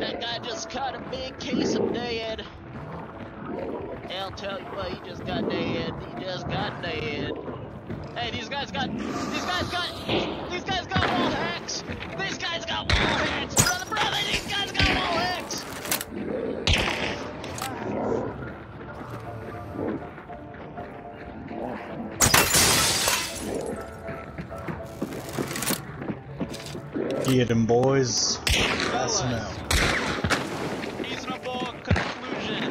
That guy just caught a big case of dead. I'll tell you what, he just got dead. He just got dead. Hey, these guys got wall hacks. These guys got wall hacks, brother. These guys got wall hacks. Get them, boys. Pass them out. Reasonable conclusion.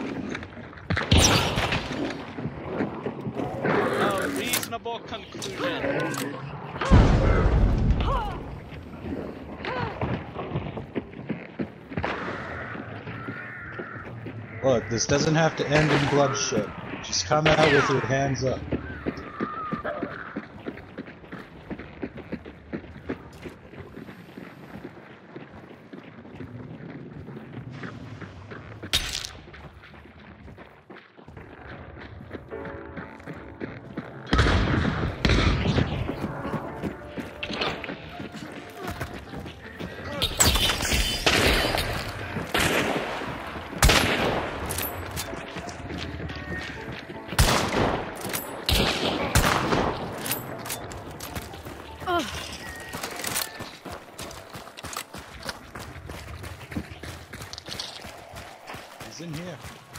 Reasonable conclusion. Look, this doesn't have to end in bloodshed. Just come out with your hands up. He's in here.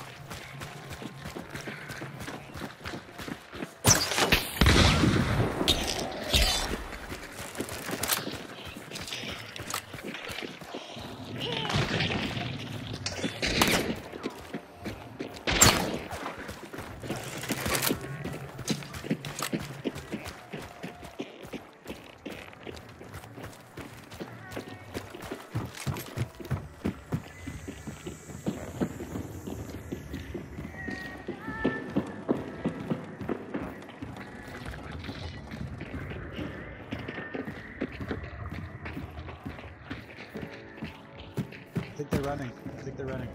I think they're running.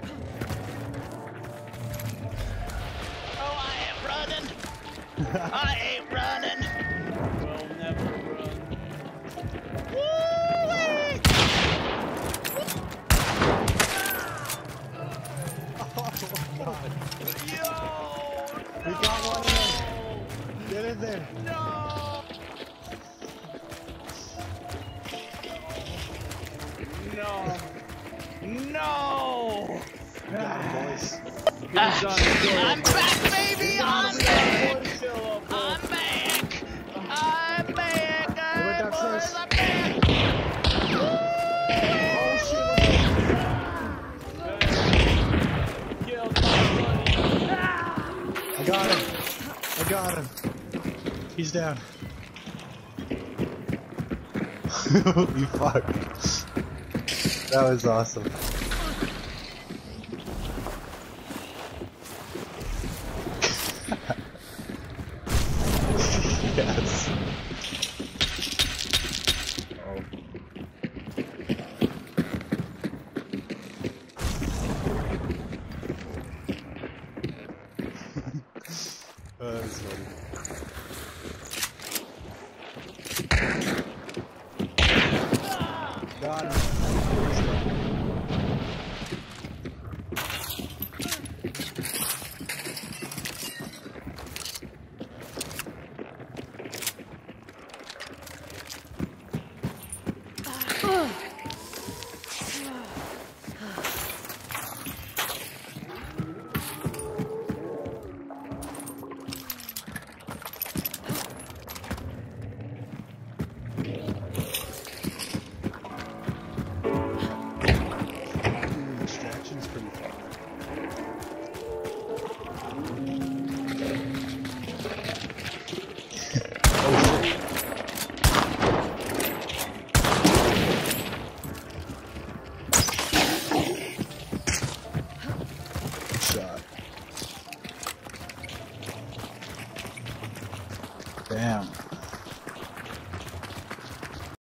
Oh, I ain't running. I ain't running. We'll never run. Woo-wee! Oh god. Yo! We got one in. Get in there. No! No. Boys. I'm back, baby! I'm back! I'm back! I'm back! got first? I'm back! Oh shit. I got him. He's down. You fuck. That was awesome. Yes. Oh, that was funny. Got him. Extraction's pretty fun. Oh shit. Shot. Damn.